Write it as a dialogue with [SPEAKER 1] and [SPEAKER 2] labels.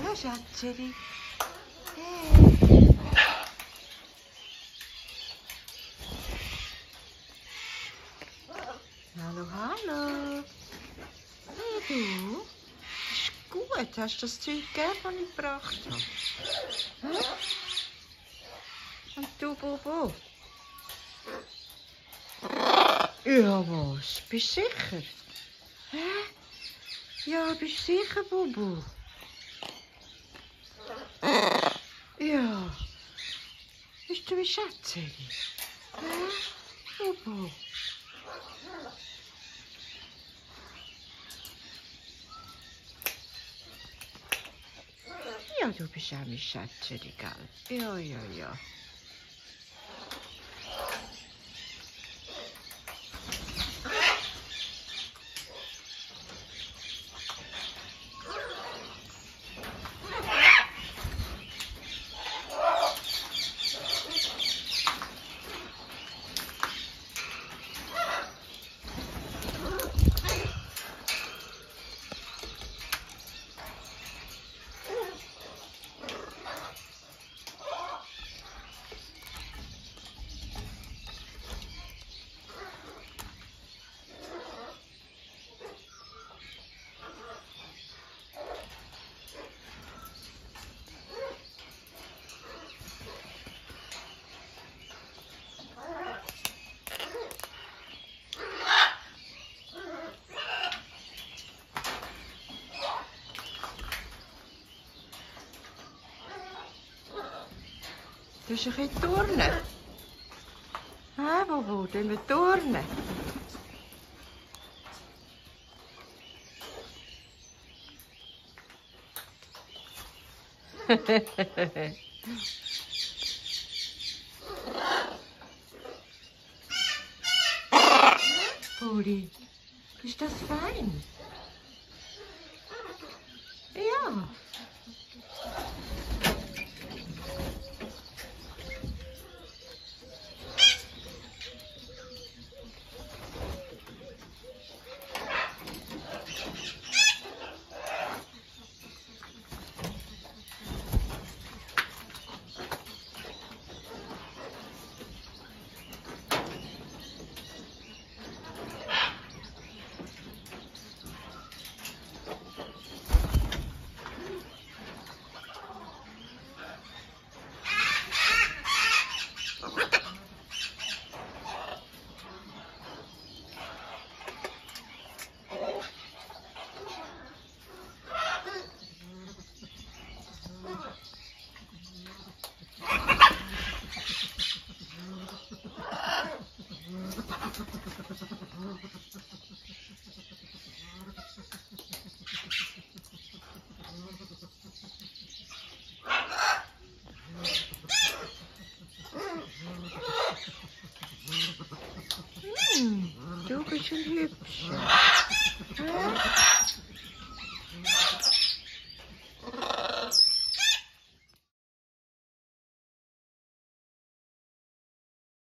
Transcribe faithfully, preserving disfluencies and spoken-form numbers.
[SPEAKER 1] Hallo Schatzeli. Hey. Hallo, hallo. Hey du. Ist gut. Hast du das Zeug gegeben, das ich gebracht habe? Hm? Und du, Bobo? Ja, was? Bist du sicher? Hä? Ja, bist du sicher, Bobo? Ja. Bist du wie Schatzeli? Hä? Bobo? Ja, du bist auch mein Schatzeli, gell? Ja, ja, ja. Du bist ein bisschen turnen. Hä, Bobo, tun wir turnen? Poli, ist das fein? Ja. Hm, du bist ein Hübscher.